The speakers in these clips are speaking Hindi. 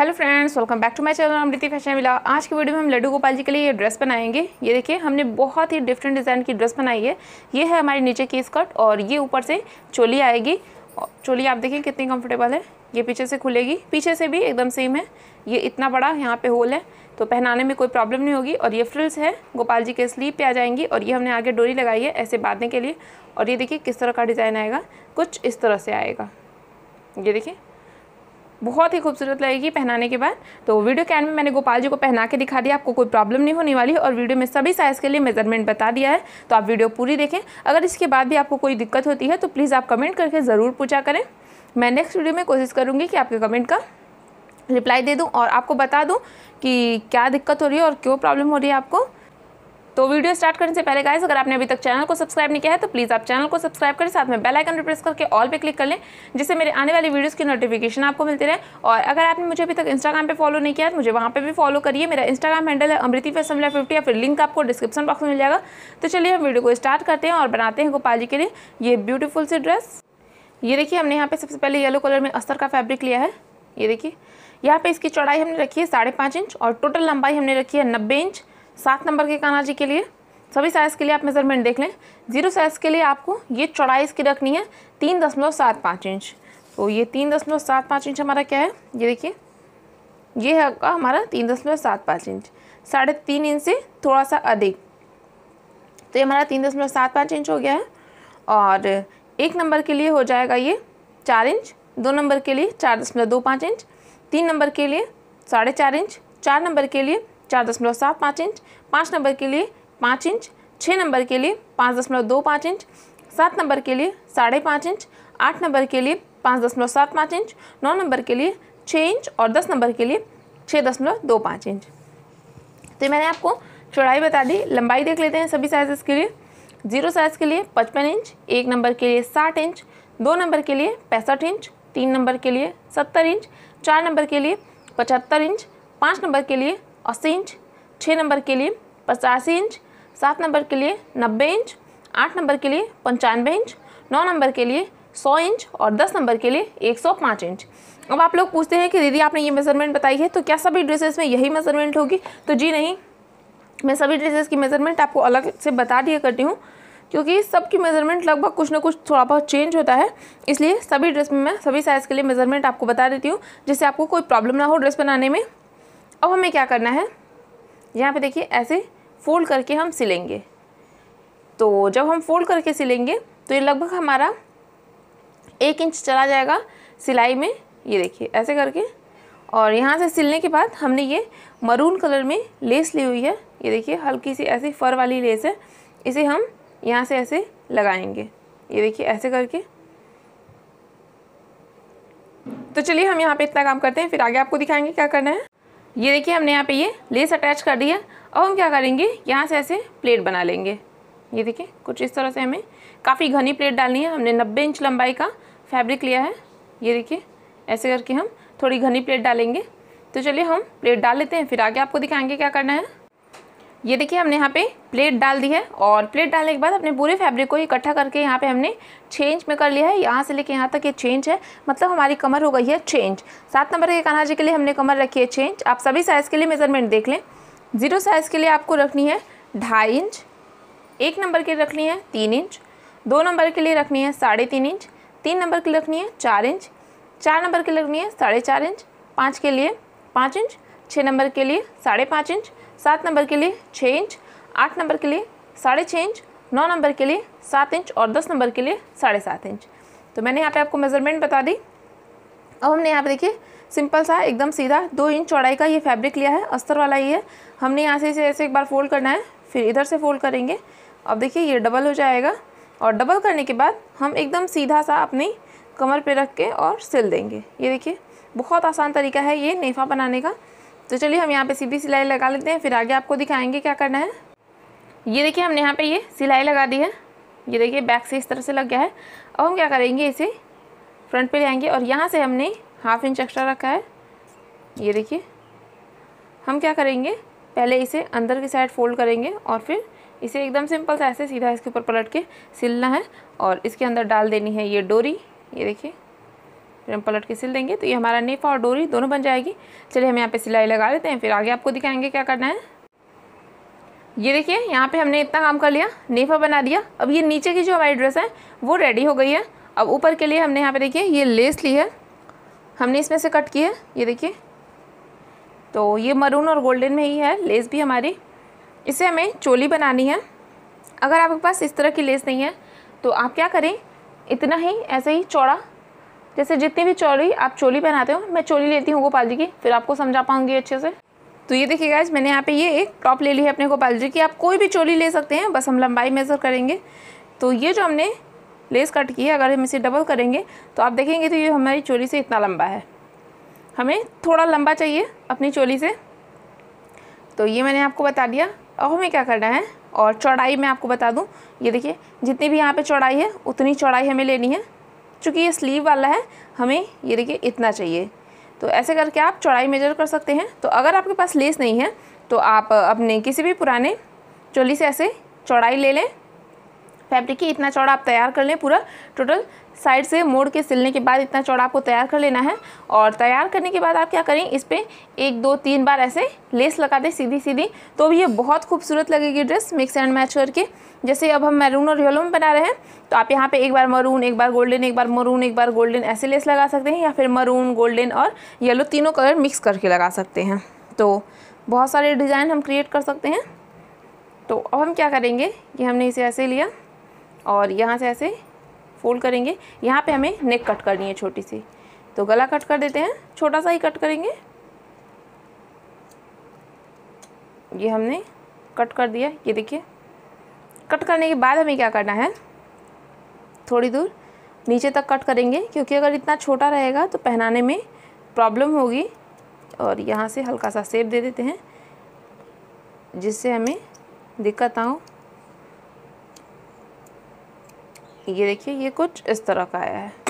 Hello friends, welcome back to my channel Amriti fashion villa. आज की वीडियो में हम लड्डू गोपाल जी के लिए ये ड्रेस बनाएंगे। ये देखिए, हमने बहुत ही डिफरेंट डिज़ाइन की ड्रेस बनाई है। ये है हमारी नीचे की स्कर्ट और ये ऊपर से चोली आएगी। चोली आप देखिए कितनी कंफर्टेबल है। ये पीछे से खुलेगी, पीछे से भी एकदम सेम है। ये इतना बड़ा यहाँ पे होल है तो पहनाने में कोई प्रॉब्लम नहीं होगी। और ये फ्रिल्स है गोपाल जी के स्लीव पे आ जाएंगी और ये हमने आगे डोरी लगाई है ऐसे बांधने के लिए। और ये देखिए किस तरह का डिज़ाइन आएगा, कुछ इस तरह से आएगा। ये देखिए बहुत ही खूबसूरत लगेगी पहनाने के बाद। तो वीडियो के एंड में मैंने गोपाल जी को पहना के दिखा दिया, आपको कोई प्रॉब्लम नहीं होने वाली। और वीडियो में सभी साइज़ के लिए मेजरमेंट बता दिया है, तो आप वीडियो पूरी देखें। अगर इसके बाद भी आपको कोई दिक्कत होती है तो प्लीज़ आप कमेंट करके ज़रूर पूछा करें। मैं नेक्स्ट वीडियो में कोशिश करूँगी कि आपके कमेंट का रिप्लाई दे दूँ और आपको बता दूँ कि क्या दिक्कत हो रही है और क्यों प्रॉब्लम हो रही है आपको। तो वीडियो स्टार्ट करने से पहले गाइस, अगर आपने अभी तक चैनल को सब्सक्राइब नहीं किया है तो प्लीज़ आप चैनल को सब्सक्राइब करें, साथ में बेल आइकन पे प्रेस करके ऑल पे क्लिक कर लें, जिससे मेरे आने वाली वीडियोस की नोटिफिकेशन आपको मिलती रहे। और अगर आपने मुझे अभी तक इंस्टाग्राम पे फॉलो नहीं किया है तो मुझे वहाँ पे भी फॉलो करिए। मेरा इंस्टाग्राम हैंडल है अमृति फैशन विला 50 या फिर लिंक आपको डिस्क्रिप्शन बॉक्स में मिल जाएगा। तो चलिए हम वीडियो को स्टार्ट करते हैं और बनाते हैं गोपाल जी के लिए ये ब्यूटीफुल सी ड्रेस। ये देखिए, हमने यहाँ पे सबसे पहले येलो कलर में अस्तर का फैब्रिक लिया है। ये देखिए, यहाँ पे इसकी चौड़ाई हमने रखी है 5.5 इंच और टोटल लंबाई हमने रखी है 90 इंच। 7 नंबर के कान्हा जी के लिए सभी साइज़ के लिए आप मेजरमेंट देख लें। 0 साइज़ के लिए आपको ये चौड़ाई इसकी रखनी है 3.75 इंच। तो ये 3.75 इंच हमारा क्या है, ये देखिए ये है हमारा 3.75 इंच। 3.5 इंच से थोड़ा सा अधिक, तो ये हमारा 3.75 इंच हो गया है। और 1 नंबर के लिए हो जाएगा ये 4 इंच, 2 नंबर के लिए 4.25 इंच, 3 नंबर के लिए 4.5 इंच, 4 नंबर के लिए 4.75 इंच, 5 नंबर के लिए 5 इंच, 6 नंबर के लिए 5.25 इंच, 7 नंबर के लिए 5.5 इंच, 8 नंबर के लिए 5.75 इंच, 9 नंबर के लिए 6 इंच और 10 नंबर के लिए 6.25 इंच। तो मैंने आपको चौड़ाई बता दी। लंबाई देख लेते हैं सभी साइज़ के लिए। 0 साइज़ के लिए 55 इंच, 1 नंबर के लिए 60 इंच, 2 नंबर के लिए 65 इंच, 3 नंबर के लिए 70 इंच, 4 नंबर के लिए 75 इंच, 5 नंबर के लिए 80 इंच, 6 नंबर के लिए 85 इंच, 7 नंबर के लिए 90 इंच, 8 नंबर के लिए 95 इंच, 9 नंबर के लिए 100 इंच और 10 नंबर के लिए 105 इंच। अब आप लोग पूछते हैं कि दीदी आपने ये मेज़रमेंट बताई है तो क्या सभी ड्रेसेस में यही मेज़रमेंट होगी? तो जी नहीं, मैं सभी ड्रेसेस की मेज़रमेंट आपको अलग से बता दिया करती हूँ, क्योंकि सबकी मेज़रमेंट लगभग कुछ ना कुछ थोड़ा बहुत चेंज होता है। इसलिए सभी ड्रेस में मैं सभी साइज़ के लिए मेज़रमेंट आपको बता देती हूँ, जिससे आपको कोई प्रॉब्लम ना हो ड्रेस बनाने में। अब हमें क्या करना है, यहाँ पे देखिए ऐसे फोल्ड करके हम सिलेंगे। तो जब हम फोल्ड करके सिलेंगे तो ये लगभग हमारा 1 इंच चला जाएगा सिलाई में। ये देखिए ऐसे करके, और यहाँ से सिलने के बाद हमने ये मरून कलर में लेस ली हुई है। ये देखिए हल्की सी ऐसी फर वाली लेस है, इसे हम यहाँ से ऐसे लगाएंगे। ये देखिए ऐसे करके। तो चलिए हम यहाँ पे इतना काम करते हैं, फिर आगे आपको दिखाएंगे क्या करना है। ये देखिए हमने यहाँ पे ये लेस अटैच कर दी है। अब हम क्या करेंगे, यहाँ से ऐसे प्लेट बना लेंगे। ये देखिए कुछ इस तरह से हमें काफ़ी घनी प्लेट डालनी है। हमने 90 इंच लंबाई का फैब्रिक लिया है। ये देखिए ऐसे करके हम थोड़ी घनी प्लेट डालेंगे। तो चलिए हम प्लेट डाल लेते हैं, फिर आगे आपको दिखाएंगे क्या करना है। ये देखिए हमने यहाँ पे प्लेट डाल दी है और प्लेट डालने के बाद अपने पूरे फैब्रिक को इकट्ठा करके यहाँ पे हमने 6 इंच में कर लिया है। यहाँ से लेके यहाँ तक ये 6 इंच है, मतलब हमारी कमर हो गई है 6 इंच। 7 नंबर के कान्हा जी के लिए हमने कमर रखी है 6 इंच। आप सभी साइज़ के लिए मेजरमेंट देख लें। 0 साइज़ के लिए आपको रखनी है 2.5 इंच, 1 नंबर के लिए रखनी है 3 इंच, 2 नंबर के लिए रखनी है 3.5 इंच, 3 नंबर के लिए रखनी है 4 इंच, 4 नंबर के लिए रखनी है 4.5 इंच, 5 के लिए 5 इंच, 6 नंबर के लिए 5.5 इंच, 7 नंबर के लिए 6 इंच, 8 नंबर के लिए 6.5 इंच, 9 नंबर के लिए 7 इंच और 10 नंबर के लिए 7.5 इंच। तो मैंने यहाँ पे आपको मेजरमेंट बता दी। अब हमने यहाँ पे देखिए सिंपल सा एकदम सीधा 2 इंच चौड़ाई का ये फैब्रिक लिया है, अस्तर वाला ही है। हमने यहाँ से इसे ऐसे एक बार फोल्ड करना है, फिर इधर से फोल्ड करेंगे। अब देखिए ये डबल हो जाएगा और डबल करने के बाद हम एकदम सीधा सा अपनी कमर पे रख के और सिल देंगे। ये देखिए बहुत आसान तरीका है ये नेफा बनाने का। तो चलिए हम यहाँ पे सीधी सिलाई लगा लेते हैं, फिर आगे आपको दिखाएंगे क्या करना है। ये देखिए हमने यहाँ पे ये सिलाई लगा दी है। ये देखिए बैक से इस तरह से लग गया है। अब हम क्या करेंगे, इसे फ्रंट पे ले आएंगे और यहाँ से हमने 1/2 इंच एक्स्ट्रा रखा है। ये देखिए हम क्या करेंगे, पहले इसे अंदर की साइड फोल्ड करेंगे और फिर इसे एकदम सिंपल से ऐसे सीधा इसके ऊपर पलट के सिलना है और इसके अंदर डाल देनी है ये डोरी। ये देखिए फिर हम पलट के सिल देंगे तो ये हमारा नेफा और डोरी दोनों बन जाएगी। चलिए हम यहाँ पे सिलाई लगा लेते हैं, फिर आगे आपको दिखाएंगे क्या करना है। ये देखिए यहाँ पे हमने इतना काम कर लिया, नेफा बना दिया। अब ये नीचे की जो हमारी ड्रेस है वो रेडी हो गई है। अब ऊपर के लिए हमने यहाँ पे देखिए ये लेस ली है, हमने इसमें से कट की है। ये देखिए तो ये मरून और गोल्डन में ही है लेस भी हमारी। इसे हमें चोली बनानी है। अगर आपके पास इस तरह की लेस नहीं है तो आप क्या करें, इतना ही ऐसे ही चौड़ा, जैसे जितनी भी चौड़ी आप चोली बनाते हो, मैं चोली लेती हूँ गोपाल जी की, फिर आपको समझा पाऊँगी अच्छे से। तो ये देखिए गाइस, मैंने यहाँ पे ये एक टॉप ले ली है अपने गोपाल जी की। आप कोई भी चोली ले सकते हैं, बस हम लंबाई मेज़र करेंगे। तो ये जो हमने लेस कट की है, अगर हम इसे डबल करेंगे तो आप देखेंगे तो ये हमारी चोली से इतना लंबा है। हमें थोड़ा लंबा चाहिए अपनी चोली से, तो ये मैंने आपको बता दिया। अब हमें क्या करना है, और चौड़ाई मैं आपको बता दूं, ये देखिए जितनी भी यहाँ पे चौड़ाई है उतनी चौड़ाई हमें लेनी है। चूँकि ये स्लीव वाला है, हमें ये देखिए इतना चाहिए। तो ऐसे करके आप चौड़ाई मेजर कर सकते हैं। तो अगर आपके पास लेस नहीं है तो आप अपने किसी भी पुराने चोली से ऐसे चौड़ाई ले लें, फैब्रिक की इतना चौड़ा आप तैयार कर लें। पूरा टोटल साइड से मोड़ के सिलने के बाद इतना चौड़ा आपको तैयार कर लेना है। और तैयार करने के बाद आप क्या करें, इस पर 1 2 3 बार ऐसे लेस लगा दें सीधी सीधी, तो भी ये बहुत खूबसूरत लगेगी ड्रेस मिक्स एंड मैच करके। जैसे अब हम मैरून और येलो में बना रहे हैं तो आप यहाँ पे एक बार मरून, एक बार गोल्डन, एक बार मरून, एक बार गोल्डन ऐसे लेस लगा सकते हैं, या फिर मरून, गोल्डन और येलो तीनों कलर मिक्स करके लगा सकते हैं। तो बहुत सारे डिज़ाइन हम क्रिएट कर सकते हैं। तो अब हम क्या करेंगे कि हमने इसे ऐसे लिया और यहाँ से ऐसे फोल्ड करेंगे। यहाँ पे हमें नेक कट करनी है छोटी सी, तो गला कट कर देते हैं, छोटा सा ही कट करेंगे। ये हमने कट कर दिया। ये देखिए कट करने के बाद हमें क्या करना है, थोड़ी दूर नीचे तक कट करेंगे, क्योंकि अगर इतना छोटा रहेगा तो पहनाने में प्रॉब्लम होगी। और यहाँ से हल्का सा शेप दे देते हैं जिससे हमें दिक्कत ना हो। ये देखिए ये कुछ इस तरह का आया है।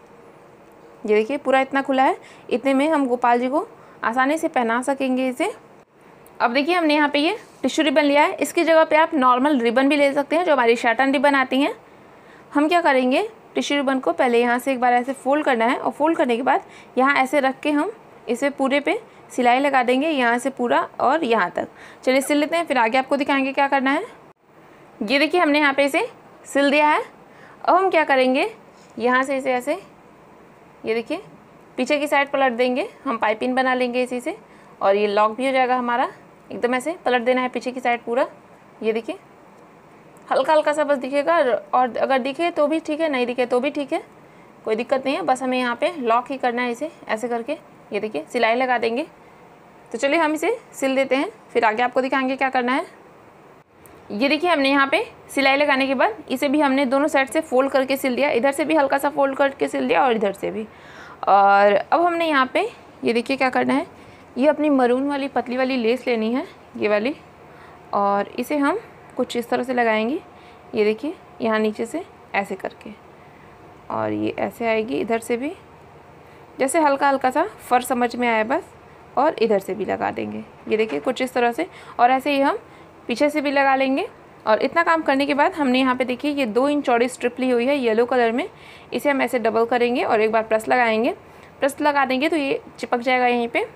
ये देखिए पूरा इतना खुला है, इतने में हम गोपाल जी को आसानी से पहना सकेंगे इसे। अब देखिए हमने यहाँ पे ये टिश्यू रिबन लिया है, इसकी जगह पे आप नॉर्मल रिबन भी ले सकते हैं जो हमारी शैटन रिबन आती हैं। हम क्या करेंगे, टिश्यू रिबन को पहले यहाँ से एक बार ऐसे फोल्ड करना है, और फोल्ड करने के बाद यहाँ ऐसे रख के हम इसे पूरे पे सिलाई लगा देंगे, यहाँ से पूरा और यहाँ तक। चलिए सिल लेते हैं, फिर आगे आपको दिखाएंगे क्या करना है। ये देखिए हमने यहाँ पे इसे सिल दिया है। अब हम क्या करेंगे, यहाँ से इसे ऐसे, ये देखिए पीछे की साइड पलट देंगे, हम पाइपिंग बना लेंगे इसी से, और ये लॉक भी हो जाएगा हमारा। एकदम ऐसे पलट देना है पीछे की साइड पूरा। ये देखिए हल्का हल्का सा बस दिखेगा, और अगर दिखे तो भी ठीक है, नहीं दिखे तो भी ठीक है, कोई दिक्कत नहीं है। बस हमें यहाँ पे लॉक ही करना है इसे ऐसे करके। ये देखिए सिलाई लगा देंगे। तो चलिए हम इसे सिल देते हैं, फिर आगे आपको दिखाएंगे क्या करना है। ये देखिए हमने यहाँ पे सिलाई लगाने के बाद इसे भी हमने दोनों साइड से फोल्ड करके सिल दिया, इधर से भी हल्का सा फोल्ड करके सिल दिया और इधर से भी। और अब हमने यहाँ पे ये देखिए क्या करना है, ये अपनी मरून वाली पतली वाली लेस लेनी है, ये वाली, और इसे हम कुछ इस तरह से लगाएंगे। ये देखिए यहाँ नीचे से ऐसे करके, और ये ऐसे आएगी इधर से भी, जैसे हल्का हल्का सा फर समझ में आए बस, और इधर से भी लगा देंगे। ये देखिए कुछ इस तरह से, और ऐसे ही हम पीछे से भी लगा लेंगे। और इतना काम करने के बाद हमने यहाँ पे देखिए ये 2 इंच चौड़ी स्ट्रिप ली हुई है येलो कलर में, इसे हम ऐसे डबल करेंगे और एक बार प्रेस लगाएंगे। प्रेस लगा देंगे तो ये चिपक जाएगा यहीं पे,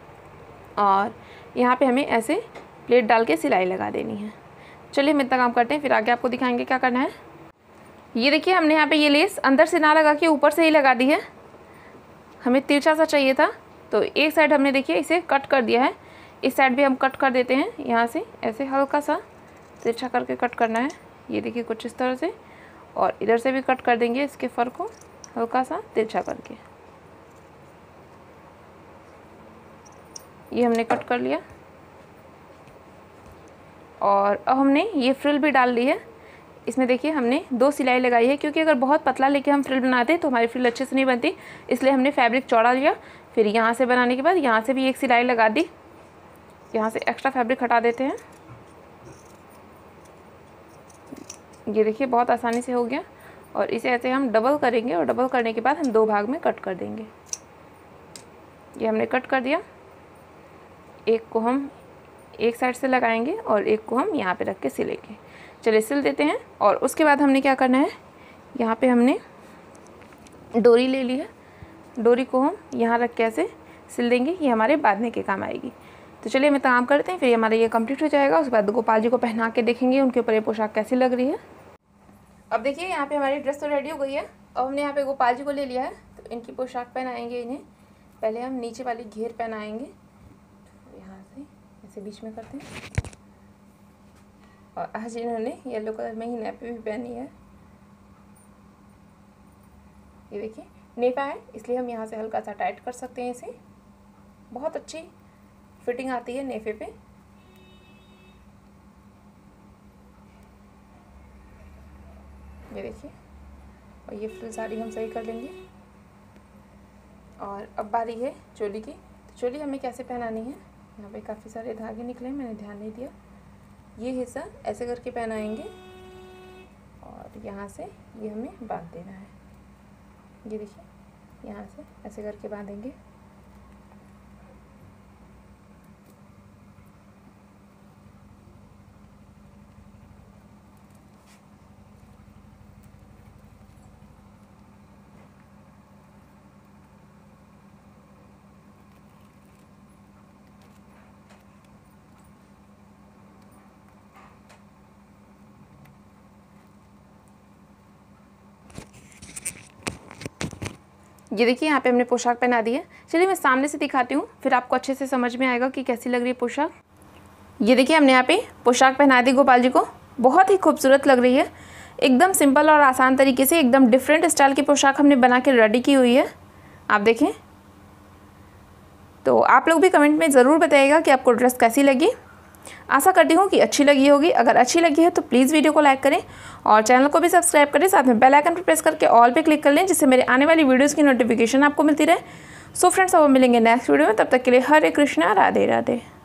और यहाँ पे हमें ऐसे प्लेट डाल के सिलाई लगा देनी है। चलिए हम इतना काम करते हैं, फिर आगे आपको दिखाएंगे क्या करना है। ये देखिए हमने यहाँ पे ये लेस अंदर से ना लगा के ऊपर से ही लगा दी है, हमें तिरछा सा चाहिए था, तो एक साइड हमने देखिए इसे कट कर दिया है, इस साइड भी हम कट कर देते हैं। यहाँ से ऐसे हल्का सा तिरछा करके कट करना है। ये देखिए कुछ इस तरह से, और इधर से भी कट कर देंगे इसके फर को हल्का सा तिरछा करके। ये हमने कट कर लिया, और अब हमने ये फ्रिल भी डाल दी है। इसमें देखिए हमने 2 सिलाई लगाई है, क्योंकि अगर बहुत पतला लेके हम फ्रिल बनाते हैं तो हमारी फ्रिल अच्छे से नहीं बनती, इसलिए हमने फैब्रिक चौड़ा लिया। फिर यहाँ से बनाने के बाद यहाँ से भी एक सिलाई लगा दी, यहाँ से एक्स्ट्रा फैब्रिक हटा देते हैं। ये देखिए बहुत आसानी से हो गया, और इसे ऐसे हम डबल करेंगे, और डबल करने के बाद हम 2 भाग में कट कर देंगे। ये हमने कट कर दिया, एक को हम एक साइड से लगाएंगे और एक को हम यहाँ पे रख के सिलेंगे। चलिए सिल देते हैं। और उसके बाद हमने क्या करना है, यहाँ पे हमने डोरी ले ली है, डोरी को हम यहाँ रख के ऐसे सिल देंगे, ये हमारे बांधने के काम आएगी। तो चलिए हम काम करते हैं, फिर हमारा ये कंप्लीट हो जाएगा। उसके बाद गोपाल जी को पहना के देखेंगे उनके ऊपर ये पोशाक कैसी लग रही है। अब देखिए यहाँ पे हमारी ड्रेस तो रेडी हो गई है। अब हमने यहाँ पे गोपाल जी को ले लिया है, तो इनकी पोशाक पहनाएंगे इन्हें। पहले हम नीचे वाली घेर पहनाएंगे, तो यहाँ से ऐसे बीच में करते हैं। और आज इन्होंने येलो कलर में ही नेपी भी पहनी है, ये देखिए नेफा है, इसलिए हम यहाँ से हल्का सा टाइट कर सकते हैं इसे। बहुत अच्छी फिटिंग आती है नेफे पे। ये देखिए, और ये फुल साड़ी हम सही कर लेंगे। और अब बारी है चोली की। तो चोली हमें कैसे पहनानी है, यहाँ पे काफ़ी सारे धागे निकले, मैंने ध्यान नहीं दिया। ये हिस्सा ऐसे करके पहनाएंगे और यहाँ से ये हमें बांध देना है। ये देखिए, यहाँ से ऐसे करके बांधेंगे। ये देखिए यहाँ पे हमने पोशाक पहना दी है। चलिए मैं सामने से दिखाती हूँ, फिर आपको अच्छे से समझ में आएगा कि कैसी लग रही है पोशाक। ये देखिए हमने यहाँ पे पोशाक पहना दी गोपाल जी को, बहुत ही खूबसूरत लग रही है। एकदम सिंपल और आसान तरीके से एकदम डिफरेंट स्टाइल की पोशाक हमने बना के रेडी की हुई है, आप देखें। तो आप लोग भी कमेंट में ज़रूर बताइएगा कि आपको ड्रेस कैसी लगी। आशा करती हूँ कि अच्छी लगी होगी। अगर अच्छी लगी है तो प्लीज़ वीडियो को लाइक करें और चैनल को भी सब्सक्राइब करें। साथ में बेल आइकन पर प्रेस करके ऑल पे क्लिक कर लें, जिससे मेरे आने वाली वीडियोज़ की नोटिफिकेशन आपको मिलती रहे। सो फ्रेंड्स, अब मिलेंगे नेक्स्ट वीडियो में, तब तक के लिए हरे कृष्णा, राधे राधे।